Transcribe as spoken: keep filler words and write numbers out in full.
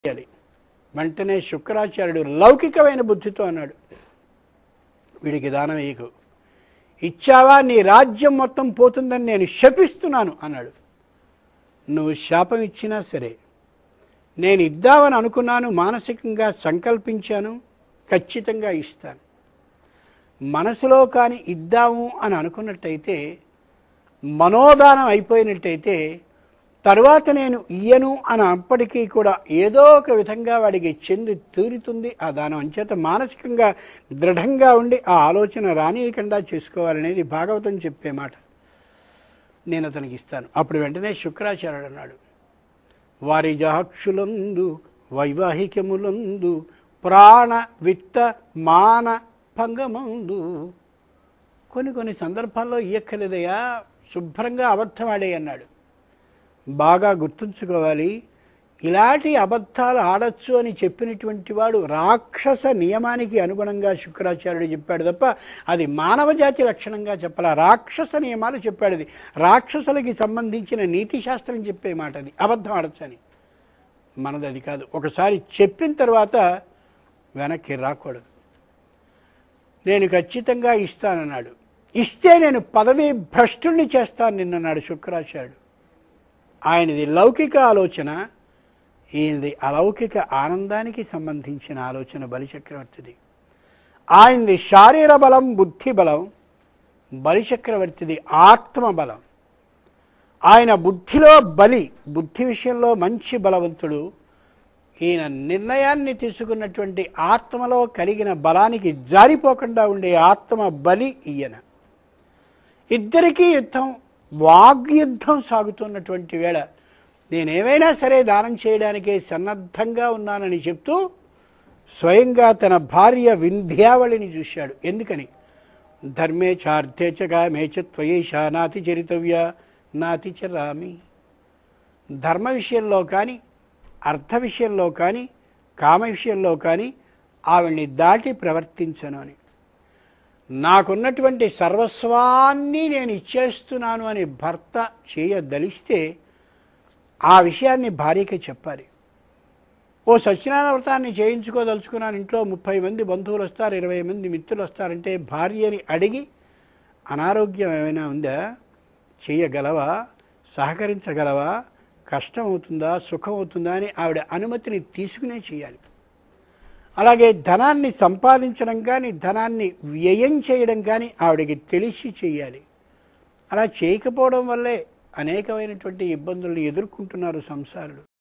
చేయాలి. వెంటనే శుక్రాచార్యుడు లౌకికమైన బుద్ధితో అన్నాడు, వీడికి దానం వేయకు, ఇచ్చావా నీ రాజ్యం మొత్తం పోతుందని నేను శపిస్తున్నాను అన్నాడు. నువ్వు శాపం ఇచ్చినా సరే నేను ఇద్దామని అనుకున్నాను, మానసికంగా సంకల్పించాను, ఖచ్చితంగా ఇస్తాను. మనసులో కానీ ఇద్దాము అని అనుకున్నట్టయితే, మనోదానం అయిపోయినట్టయితే తర్వాత నేను ఇయ్యను అని అప్పటికీ కూడా ఏదో ఒక విధంగా వాడికి చెంది తీరుతుంది ఆ దానం. అంచేత మానసికంగా దృఢంగా ఉండి ఆ ఆలోచన రానియకుండా చేసుకోవాలనేది భాగవతం చెప్పే మాట. నేను అతనికి ఇస్తాను. అప్పుడు వెంటనే శుక్రాచార్యుడు అన్నాడు, వారి జాక్షులందు వైవాహికములందు ప్రాణ విత్త మాన భంగమందు. కొన్ని కొన్ని సందర్భాల్లో ఇయ్యక్కలేదయ్యా, శుభ్రంగా అబద్ధం ఆడే అన్నాడు. బాగా గుర్తుంచుకోవాలి, ఇలాంటి అబద్ధాలు ఆడచ్చు అని చెప్పినటువంటి వాడు రాక్షస నియమానికి అనుగుణంగా శుక్రాచార్యుడు చెప్పాడు తప్ప అది మానవ జాతి లక్షణంగా చెప్పాల. రాక్షస నియమాలు చెప్పాడు. అది రాక్షసులకి సంబంధించిన నీతి శాస్త్రం చెప్పే మాట. అది అబద్ధం ఆడచ్చు అని, మనది అది కాదు. ఒకసారి చెప్పిన తర్వాత వెనక్కి రాకూడదు. నేను ఖచ్చితంగా ఇస్తానన్నాడు. ఇస్తే నేను పదవి భ్రష్టుల్ని చేస్తాను నిన్నన్నాడు శుక్రాచార్యుడు. ఆయనది లౌకిక ఆలోచన, ఈయనది అలౌకిక ఆనందానికి సంబంధించిన ఆలోచన బలిచక్రవర్తిది. ఆయనది శారీర బలం, బుద్ధి బలం, బలిచక్రవర్తిది ఆత్మబలం. ఆయన బుద్ధిలో బలి, బుద్ధి విషయంలో మంచి బలవంతుడు. ఈయన నిర్ణయాన్ని తీసుకున్నటువంటి ఆత్మలో కలిగిన బలానికి జారిపోకుండా ఉండే ఆత్మ బలి ఈయన. ఇద్దరికీ యుద్ధం, వాగ్యుద్ధం సాగుతున్నటువంటి వేళ నేనేమైనా సరే దానం చేయడానికే సన్నద్ధంగా ఉన్నానని చెప్తూ స్వయంగా తన భార్య వింధ్యావళిని చూశాడు. ఎందుకని? ధర్మే చార్థే చ కామే చ త్వయేషా నాతి చరితవ్య నాతి చరామి. ధర్మ విషయంలో కానీ, అర్థ విషయంలో కానీ, కామ విషయంలో కానీ ఆవిడ్ని దాటి ప్రవర్తించను అని. నాకున్నటువంటి సర్వస్వాన్ని నేను ఇచ్చేస్తున్నాను అని భర్త చేయదలిస్తే ఆ విషయాన్ని భార్యకి చెప్పాలి. ఓ సత్యనారాయణ వ్రతాన్ని చేయించుకోదలుచుకున్నాను, ఇంట్లో ముప్పై మంది బంధువులు వస్తారు, ఇరవై మంది మిత్రులు వస్తారంటే భార్యని అడిగి అనారోగ్యం ఏమైనా ఉందా, చేయగలవా, సహకరించగలవా, కష్టం అవుతుందా, సుఖం అవుతుందా అని ఆవిడ అనుమతిని తీసుకునే చేయాలి. అలాగే ధనాన్ని సంపాదించడం కానీ, ధనాన్ని వ్యయం చేయడం కానీ ఆవిడకి తెలిసి చేయాలి. అలా చేయకపోవడం వల్లే అనేకమైనటువంటి ఇబ్బందులను ఎదుర్కొంటున్నారు సంసారులు.